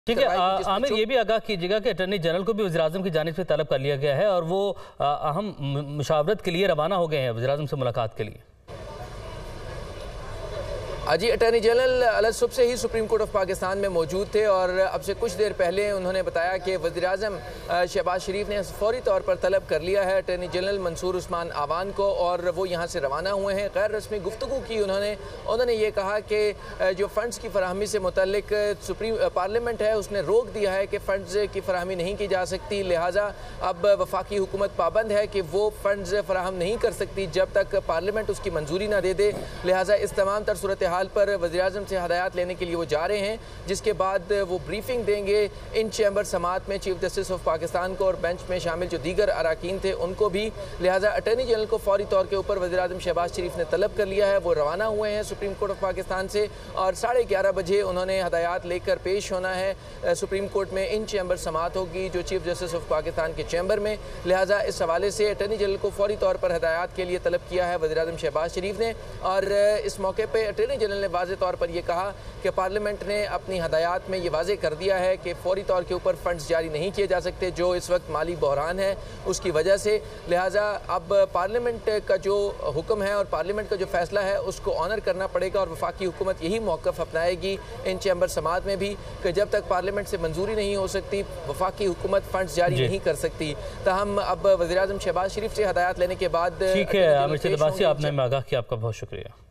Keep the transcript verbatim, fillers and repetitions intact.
ठीक है। आमिर, ये भी आगाह कीजिएगा कि अटॉर्नी जनरल को भी वज़ीर-ए-आज़म की जानिब से तलब कर लिया गया है और वो अहम मुशावरत के लिए रवाना हो गए हैं वज़ीर-ए-आज़म से मुलाकात के लिए। जी, अटॉर्नी जनरल अलग सुबह से ही सुप्रीम कोर्ट ऑफ पाकिस्तान में मौजूद थे और अब से कुछ देर पहले उन्होंने बताया कि वज़ीर-ए-आज़म शहबाज शरीफ ने फौरी तौर पर तलब कर लिया है अटॉर्नी जनरल मंसूर उस्मान आवान को और वो यहाँ से रवाना हुए हैं। गैर रस्मी गुफ्तगू की उन्होंने उन्होंने ये कहा कि जो फ़ंड्स की फराहमी से मुतल्लिक सुप्रीम पार्लियामेंट है उसने रोक दिया है कि फ़ंड्स की फराहमी नहीं की जा सकती, लिहाजा अब वफाकी हुकूमत पाबंद है कि वो फ़ंड्स फराहम नहीं कर सकती जब तक पार्लियामेंट उसकी मंजूरी ना दे दे। लिहाजा इस तमाम तर सूरत हाल पर वज़ीर-ए-आज़म से हदायत लेने के लिए वो जा रहे हैं, जिसके बाद वो ब्रीफिंग देंगे इन चैम्बर समात में चीफ जस्टिस ऑफ पाकिस्तान को और बेंच में शामिल जो दीगर अराकीन थे उनको भी। लिहाजा अटॉर्नी जनरल को फौरी तौर के ऊपर वज़ीर-ए-आज़म शहबाज शरीफ ने तलब कर लिया है, वो रवाना हुए हैं सुप्रीम कोर्ट ऑफ पाकिस्तान से और साढ़े ग्यारह बजे उन्होंने हदायत लेकर पेश होना है सुप्रीम कोर्ट में। इन चैम्बर समात होगी जो चीफ जस्टिस ऑफ पाकिस्तान के चैम्बर में। लिहाजा इस हवाले से अटॉर्नी जनरल को फौरी तौर पर हदायत के लिए तलब किया है वज़ीर-ए-आज़म शहबाज शरीफ ने और इस मौके पर अटॉर्नी जनरल ने वाज़े तौर पर यह कहा कि पार्लियामेंट ने अपनी हदायत में ये वाज़े कर दिया है कि फौरी तौर के ऊपर फंड्स जारी नहीं किए जा सकते जो इस वक्त माली बहरान है उसकी वजह से। लिहाजा अब पार्लियामेंट का जो हुक्म है और पार्लियामेंट का जो फैसला है उसको ऑनर करना पड़ेगा और वफाकी हुकूमत यही मौक़िफ़ अपनाएगी इन चैम्बर समात में भी कि जब तक पार्लियामेंट से मंजूरी नहीं हो सकती वफाकी हुकूमत फंड्स जारी नहीं कर सकती। ताहम अब वज़ीर-ए-आज़म शहबाज शरीफ से हदायत लेने के बाद ठीक है। आमिर से आपने आगाह किया, आपका बहुत शुक्रिया।